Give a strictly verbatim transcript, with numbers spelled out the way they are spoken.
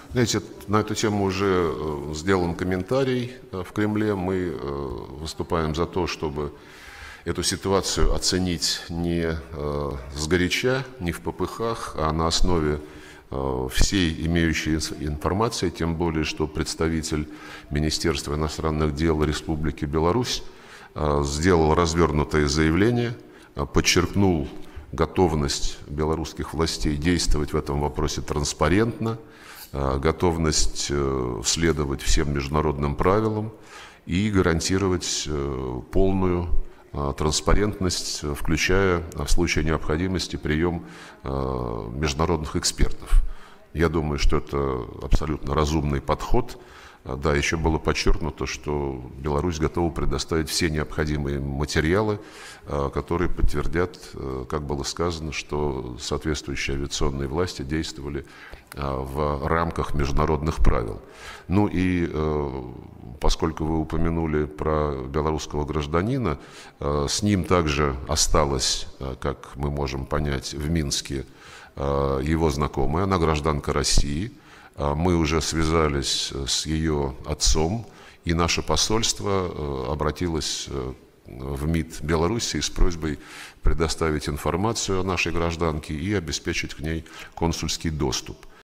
Знаете, на эту тему уже сделан комментарий в Кремле. Мы выступаем за то, чтобы эту ситуацию оценить не сгоряча, не в попыхах, а на основе всей имеющейся информации, тем более, что представитель Министерства иностранных дел Республики Беларусь сделал развернутое заявление, подчеркнул готовность белорусских властей действовать в этом вопросе транспарентно, готовность следовать всем международным правилам и гарантировать полную транспарентность, включая в случае необходимости прием международных экспертов. Я думаю, что это абсолютно разумный подход. Да, еще было подчеркнуто, что Беларусь готова предоставить все необходимые материалы, которые подтвердят, как было сказано, что соответствующие авиационные власти действовали в рамках международных правил. Ну и поскольку вы упомянули про белорусского гражданина, с ним также осталось, как мы можем понять, в Минске его знакомая, она гражданка России. Мы уже связались с ее отцом, и наше посольство обратилось в МИД Беларуси с просьбой предоставить информацию о нашей гражданке и обеспечить к ней консульский доступ.